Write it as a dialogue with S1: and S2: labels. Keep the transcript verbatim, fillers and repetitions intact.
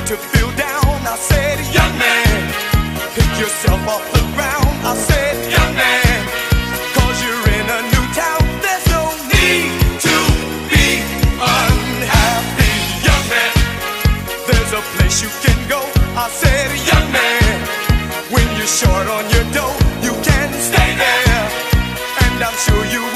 S1: to feel down. I said, young man, pick yourself off the ground. I said, young man, cause you're in a new town. There's no need to be unhappy, young man. There's a place you can go. I said, young man, when you're short on your dough, you can stay there, and I'm sure you